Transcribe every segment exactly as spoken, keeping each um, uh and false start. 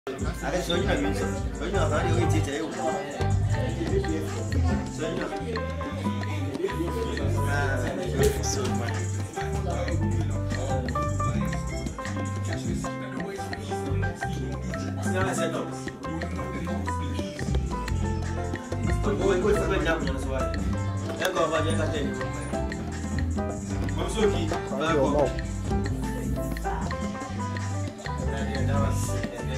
I so you know you so you know how you eat it. So you know. Ah, so much. Yeah, set up. Go go go go down on swag. Let go over there ten. I'm so key. Let go. That was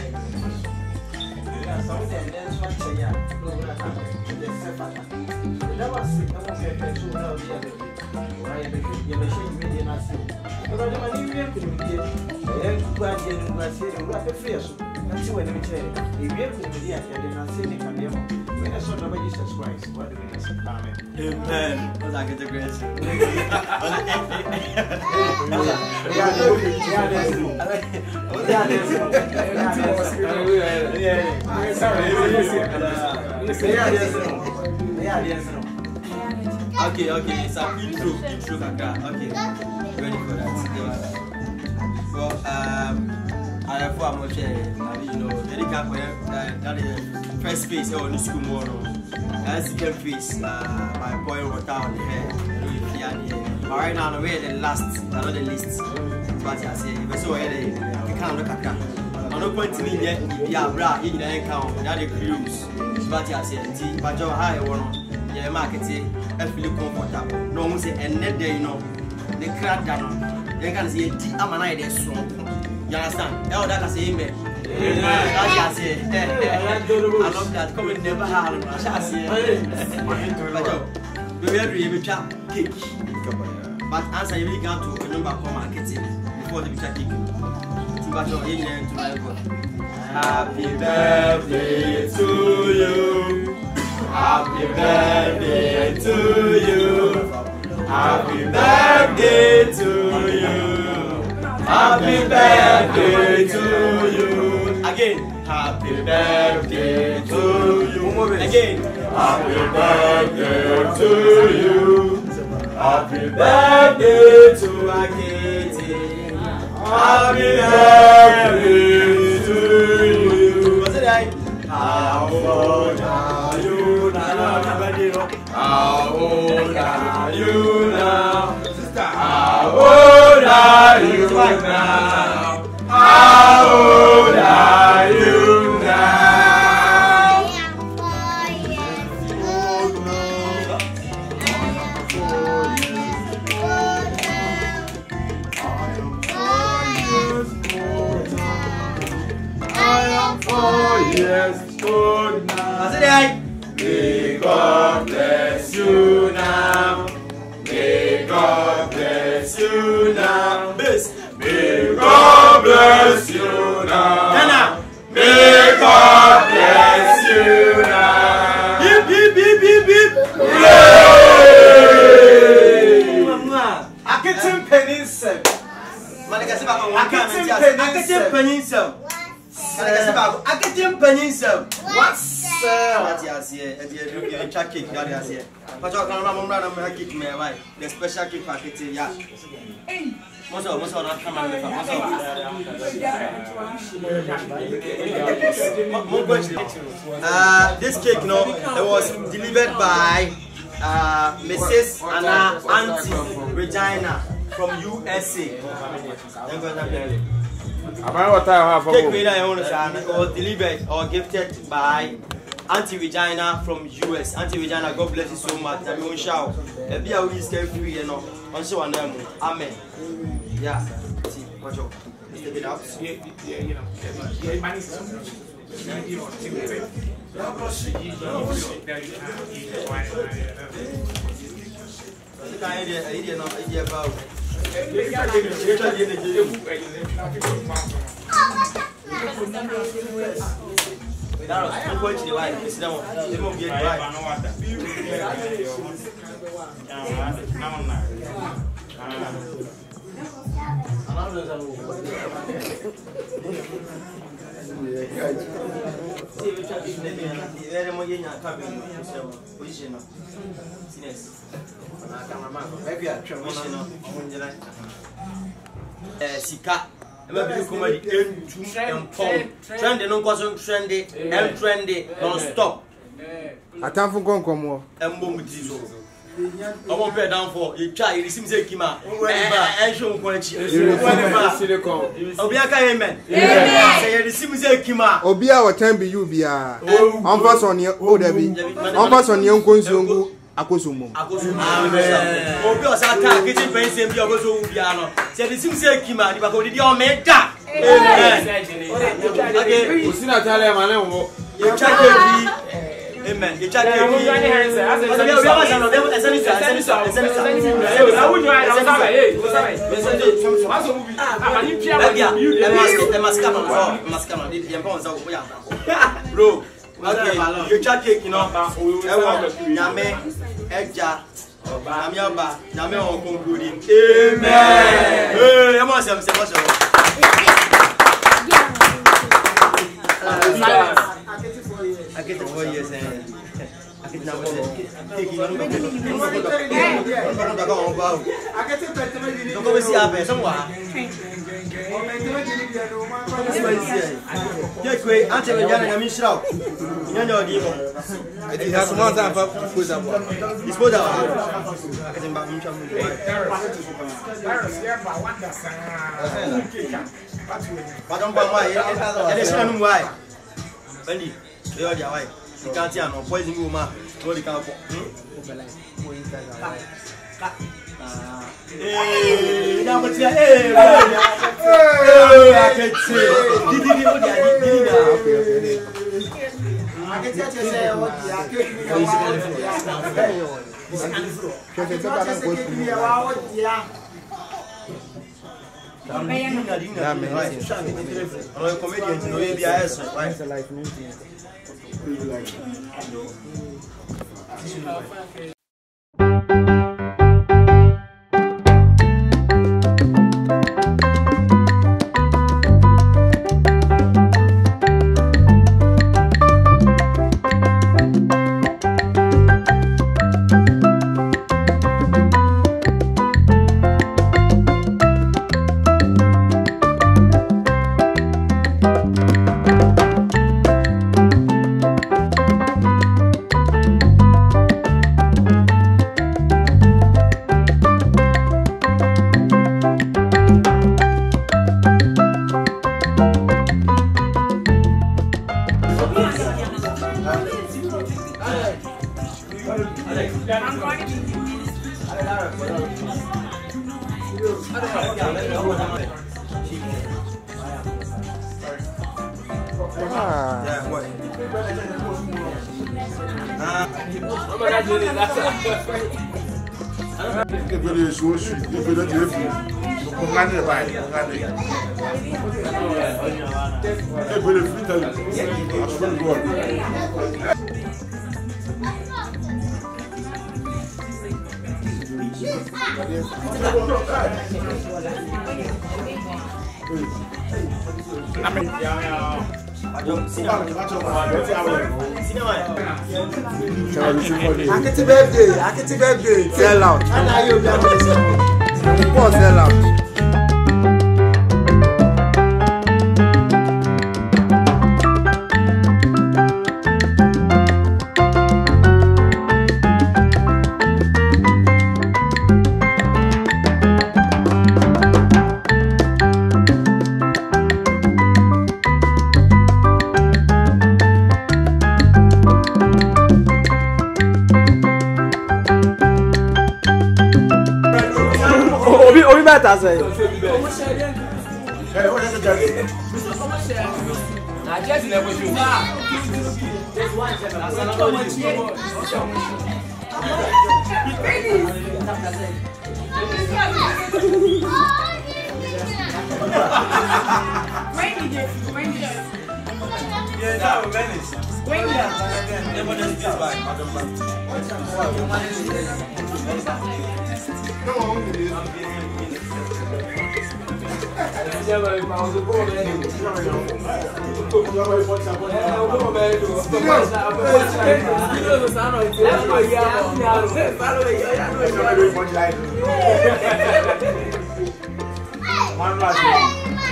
something and then one say yeah, no that happened. The sefer. That was sick. That was a person who now be a baby. Why you machine me in us. Because the money we have to be there. Go and get in my city. We have to free us. That's when we tell you. If we have to be there, then I say they can be able. When I saw the Jesus Christ, what do we say? Amen. Amen. Because I get the grace. Okay, okay, it's a intro, intro kaka. Okay, ready for that. Well, um, I have one more share. You know, very careful. That is first phase or the school tomorrow. That's second phase. Uh, my boy was down here. But right now, we're the last, another list. But I say, we saw it. We can't look at that. I'm not going to be there. Yeah, bra, in the account. That is cruise. But I say, but your high one. Yeah, marketing. I feel comfortable. No one say, and net day, you know, the crowd down. They can say, I'm an idea strong. You understand? Oh, that I say, amen. I say, I love that. Come and never have. I say, but we have to even chat cake. But answer you can to remember for marketing before the chat cake. But you're in to my God. Happy birthday to you. Happy birthday to you. Happy birthday to you. Happy birthday to you. Again. Happy birthday to you. Again. Happy birthday to you. Happy birthday to Akiti. Happy birthday to you. What's it like? How old are you now? How old are you now? Sister, how old are you now? How old are you now? Yes, old now. May God bless you now. May God bless you now. May God bless you now. May God bless you now. Beep, beep, beep, beep, beep. Aketim Peninsem. Aketim Peninsem. I get him Peninsem. What's what you say? And you check cake, that is here. But I can't remember my cake, my wife. The special cake packet, yeah. Most of us are not coming with us. This cake, no, it was delivered by uh, Missus Anna Auntie Regina from U S A. Cake made I own was delivered or gifted by Auntie Regina from U S. Auntie Regina, God bless you so much. I mean, shout. If you are really scared free, you know, on so on them. Amen. Yeah. See, watch out. Step it out. Yeah, yeah, you know. Yeah, money is so much. You know, I'm going to the light. It's down. They won't get right. Sika Maybe comedy and pom. Trendy, no cause trendy, and trendy, don't stop. I can't for Concomo. And boom with this. I won't pay down for you. Try it seems like Kima. And show quality. Obiaka, amen. Say it seems like Kima. Obia, what time be you be? On pass on your old Debbie. On pass on your consumer. Akosumo. Amen. Obi osaka kitchen pension bi ogoso ubiano. Say the seems like Kima, the back of the omega. Amen. Okay. Usina tale mane wo. You check it. Amen. You check it. I Bro. Okay, you check it, you know. Nyame eja Nyame Nyame on concluding. Amen. Hey, I'm on some say what's up? I get it four years and I get now taking you. I get it don't go see happen somewhere. Yeah, great. Until the young Yamin Shroud. You know, it has one time for food. It's for that. I can back him. But don't buy why. And it's not why. Bendy, they are why. You can't see no poison woman. What you can't. Hey, now what's your hey? Hey, I can say. Did you know that? Did you know? I can tell you say what you are getting. Happy birthday, happy birthday. Sell out. And I you be sell out. That's it. Hey, what is it? I just never do. Just one second. That's another one. Wendy, Wendy. Yeah, no, Venice. Wendy. Never does this back.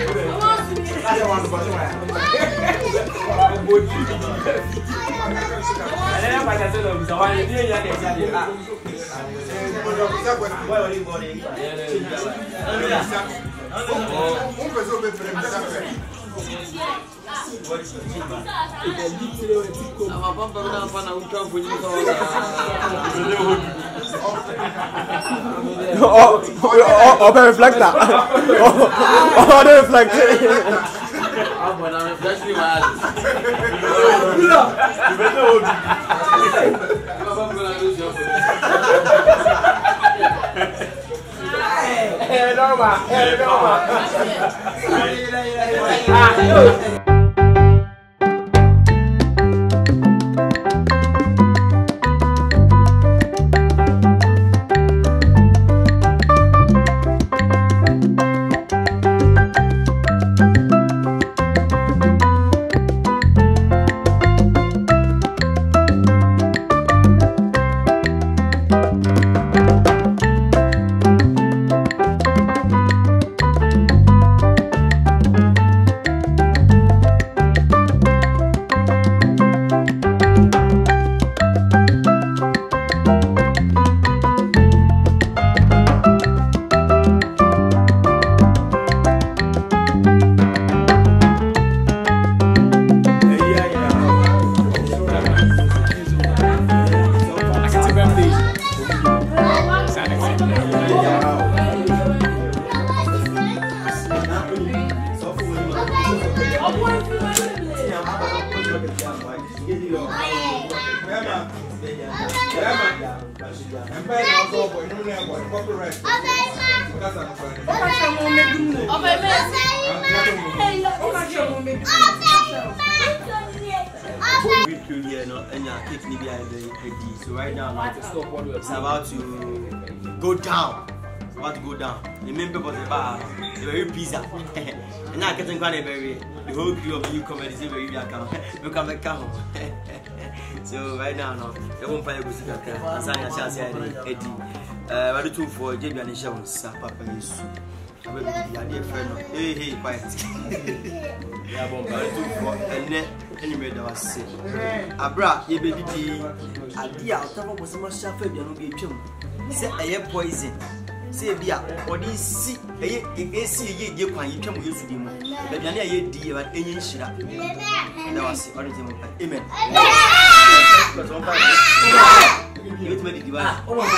Oh, oh, oh, oh, reflector. Oh, oh, the reflector. I'm gonna reflect you, man. Hey, Norma. Hey, Norma. So right now, it's about to go down. It's about to go down. The main people are about the very pizza. And now I can't think very the whole crew of you comedy is very account. We come back home. So right now, no, they won't find a good secret. As I shall say, Eddie. Uh, I do two for J B and Shawn Sapa. I'm a dear friend. Hey, hey, quiet. Yeah, but I do for a net. Anyway, that was sick. Abra, you baby, a dear, I'll was much suffer. You know, be chum. Say, I have poison. Say, be up, or this see, a see, you can you come with him. But I hear dear, but any shit. That was the original. Amen. You to make it. Oh, my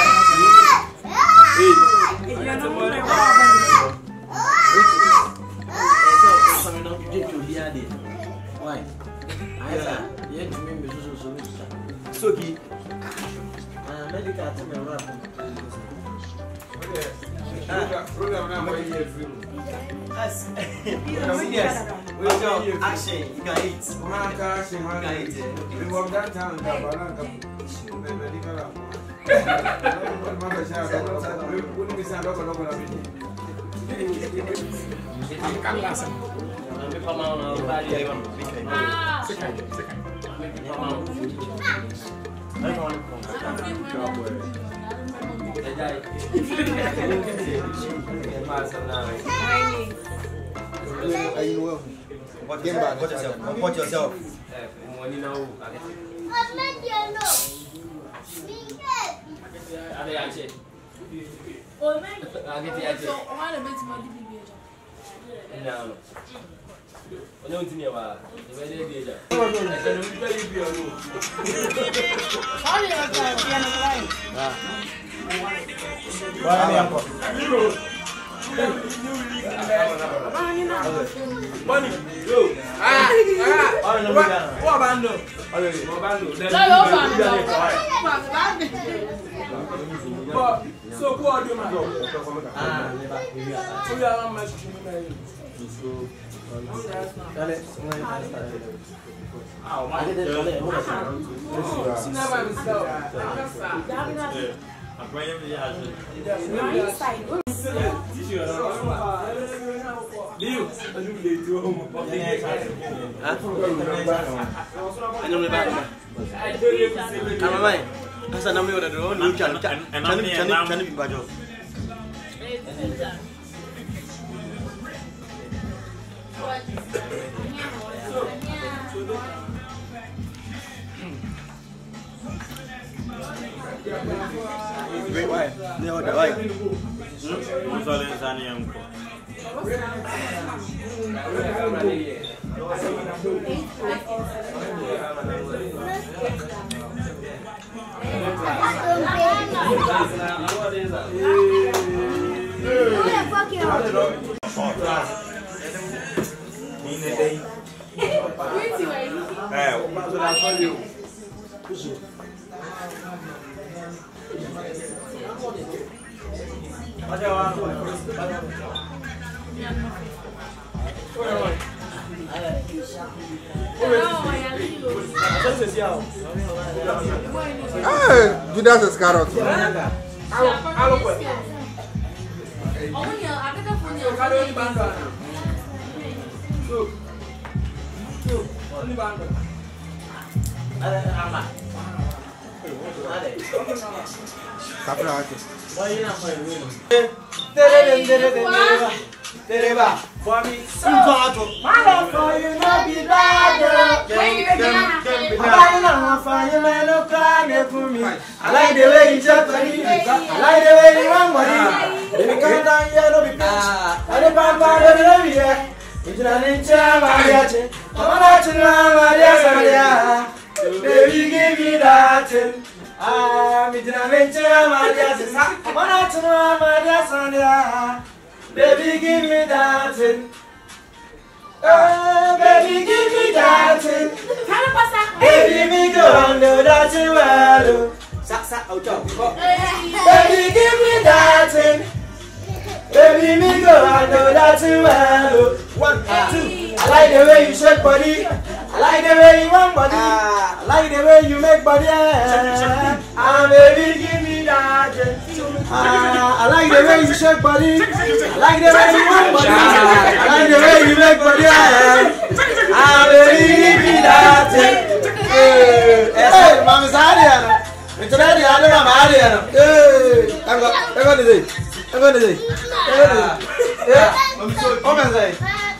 God. Why? Yeah, to me, so so he medical to me rap. Program now yes. We do action, you can eat. Man action, man eat. We walk that town Balanka. Medical. Mama shout, we wouldn't be sound over over a minute. I'm Carlasan. Come on, body. Ah, second, second. Come on. I don't want to come. Are you well? What game back? Watch yourself. Watch yourself. Money now. I'm not your no. Are they actually? Oh, man. I'll get the idea. I want to make money. No. I don't think you are. You may be there. I don't know if you are. How do you have money, go. Ah, ah, what about no? So, who are you, man? Ah, so you are not so, oh, my Why? No, why? Ah, Judas Iscariot. Tereba, for me, some tomato. Mother for you, no be bad. I like the way you jump on it. I like the way you run on it. If you come down here, no be bad. I don't buy the love here. It's not in charm, I got it. I'm not in love, baby, give me that. I'm in charm, I got it. I'm not in love, baby, give me that. Oh, baby, give me that. Baby, me go under that well. Baby, give me that. Baby, me go under that well. One, two. I like the way you shake body. I like the way you want body. I like the way you make body. Ah, baby, give me that. Ah, I like the way you shake body. I like the way you want body. I like the way you make body. Ah, baby, give me that. Hey, hey, mama, Sadiana. It's ready. I don't know, Mariana. Hey, I'm going. I'm going to say. I'm going to say. I'm going to say. Yeah, I'm so. What can I say?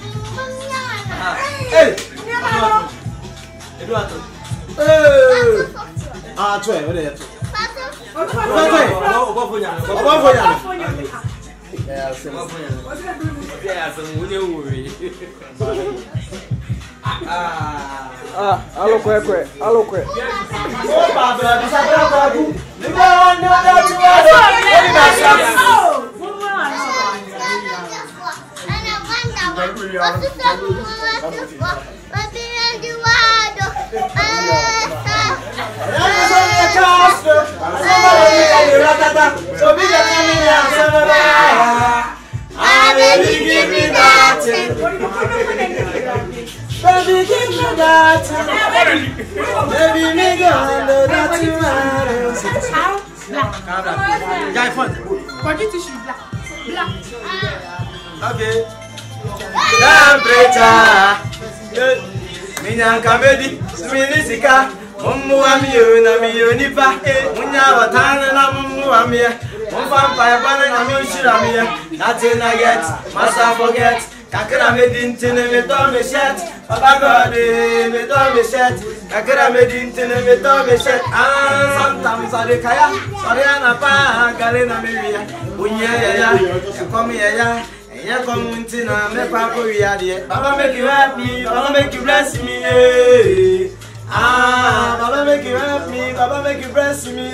Hey, Eduardo. Hey. Ah, try. What are you? What are you? What are you? What are you? Yeah, some. Yeah, some. What are you? Ah, ah, allo kwe kwe, allo kwe. Oh, Barbara, this is Barbara. You don't know that you are. So big a baby, give me that. Baby, give me that. Baby, me go under that you are. Okay. Temperature. Minyan kamedi, minisika. Mumu amiyo na miyo nipa. Munya watana na mumu amiye. Mufampa yabana na miyo shiramiye. Nothing I get, must I forget. Kakira made into me to me shet. Papa God me to me shet. Kakira made into me to me shet. Ah, sometimes I dekaya. Sorry na pa galena me. Unye ya ya, come ya ya. Ya come into na me papa we are there. Baba make you happy, Baba make you bless me. Ah, Baba make you happy, Baba make you bless me.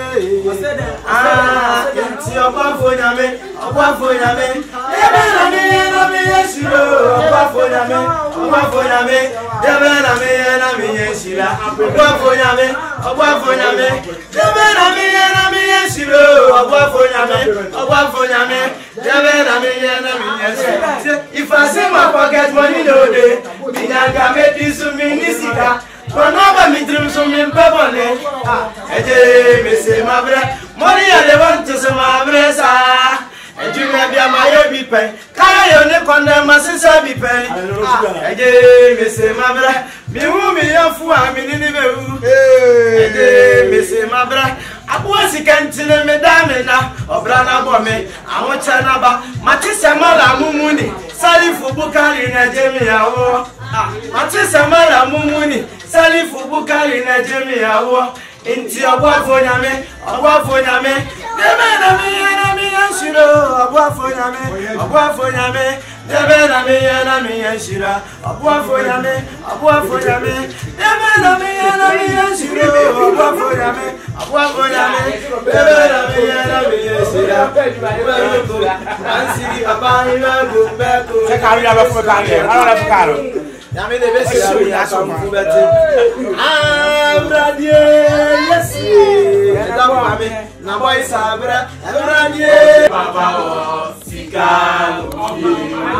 Ah, into your papa nyame, papa nyame. Ebe na me na me yeshiro, papa nyame, papa nyame. Ebe na me na me yeshira, papa nyame, papa nyame. Ebe na me na me yeshiro, papa nyame, papa nyame. Ebe na me na me yeshira. If I say my pocket money no dey, me nyanga me disu me nisika. Pronova mi dream so mi pebone. Ah, eje me se mabre. Money I dey want to say mabre sa. Eju me bia mayo bi pen. Kayo ne konde masisa bi pen. Ah, eje me se mabre. Mi hu mi yafu a mi ni ni be hu. Eje me se mabre. Abuwa sikantine me dame na. Obra na bo me. Awon cha na ba. Matise mala mumuni. Salifu Bukari na Jemi yawo. Ati samara mumuni. Salifu Bukari na Jemi yawo. Inti abwafo nyame, abwafo nyame. Debe na mi na mi yanshiro, abwafo nyame, abwafo nyame. Debe na mi na mi yanshira, abwafo nyame, abwafo nyame. Debe na mi na mi yanshiro, abwafo nyame, abwafo nyame. Debe na mi na mi yanshira. Ansiri abani na gumbeko. Se kari ya bafu kari, ala bafu kari. Yami de besi show ya so mfubete. Abradie yesi. Edamu mami na boy sabra. Abradie papa o sika obi.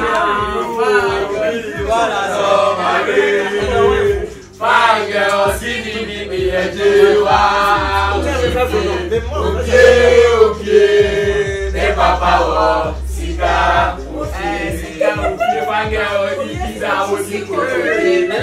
Wala so mami. Fange o sini ni mi ejewa. Okay okay. Ne papa o sika obi. Sika obi fange o di. I was equal to it.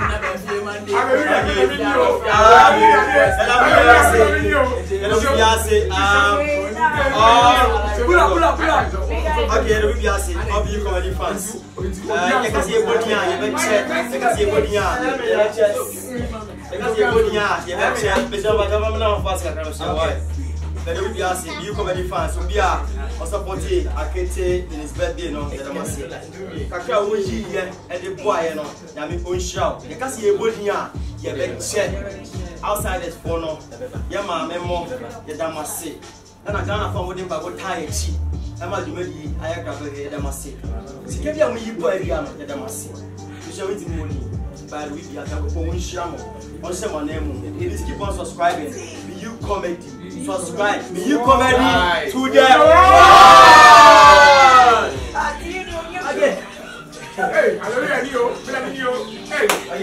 Okay, we be asking, how do you comedy fans? Uh, you can see a body here, you can check, you can see a body here, you can check, you can see a body here, you can check, but I'm government of fast, I can say why. Then we be asking, you comedy fans, so be a supporting Akete in his birthday, no, that I must say. Kaka Uji and the boy, no, Yami own shout. You can see a body here, you can check outside this phone, no, Yama memo, you must say. And I can't afford him by what tie cheap. I'm not doing I have a head, I must say. See, give you a boy, that I must say. You shall eat money, but we be a phone shamo. On some name, it is keep on subscribing. Be you comedy, subscribe. Be you comedy to the again. Hey, I don't know. Hey, I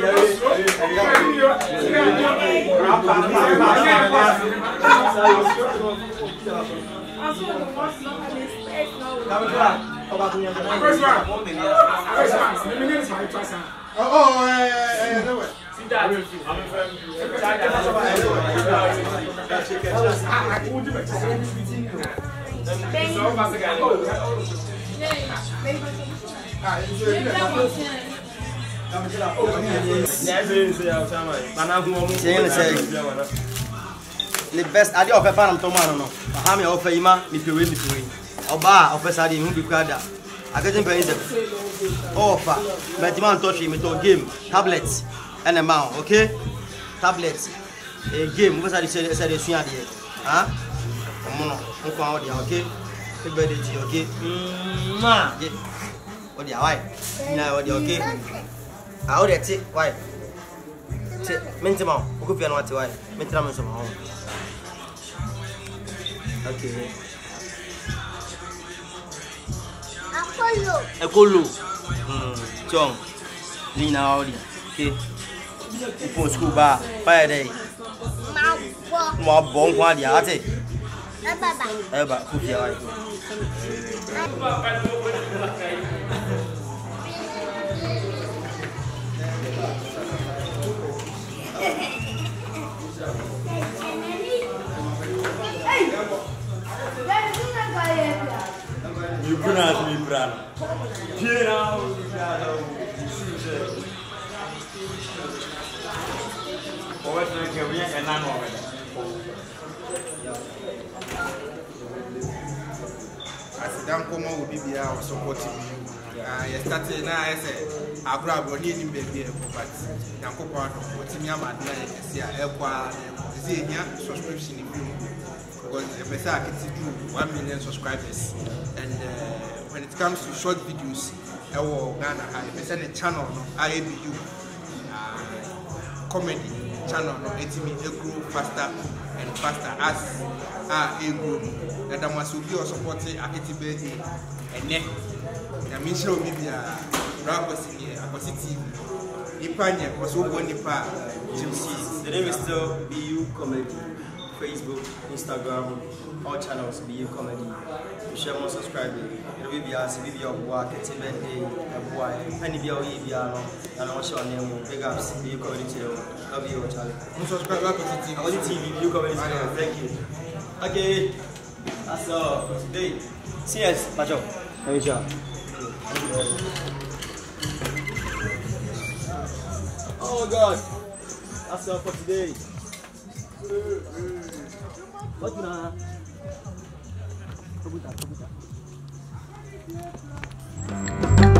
the best idea of a fan to man no ha me offer ima me pewe me pewe oba offer ade hu bi kwada agatin pay them offer but man touch me to game tablets and a mouse okay tablets a game we say say say sua ade ha mo no nko an ode okay big birthday okay ma je ode why na ode okay ah ode ti why ti mentima o ko fi anu ati why mentima me so ma okay. Apollo. Apollo. Hmm. Chong. Lina Audi. Okay. Upon school bar. Fire day. Ma. Ma bon kwa dia ate. Eba ba. Eba ku dia wa. You pronounce me Bran. Here now, always like a week and none of it. As a damn common would be our supporting you. I started now, I said, I grab your name, baby, but Yanko part of what's in your mind, see a Elqua, Zenia, subscription in you. Because the best I can do one million subscribers, and uh, when it comes to short videos, I will Ghana I send a channel I A B U uh, comedy channel no it me grow faster and faster as ah a grow and I must be supporting Akete birthday and then I mean show me be a rappers here Akosi T V Ipanya was so going Nipa Jimmy the name is still B U Comedy. Facebook, Instagram, all channels, B U Comedy. You share more subscribing. It will be as if you work at a birthday, a boy, any B O E B R, and also name big ups, B U Comedy channel. Love you, Charlie. Subscribe to T V, B U Comedy channel. Thank you. Okay, that's all for today. See us, Pacho. Thank you. Oh God. That's all for today. What now? Kabuta, kabuta.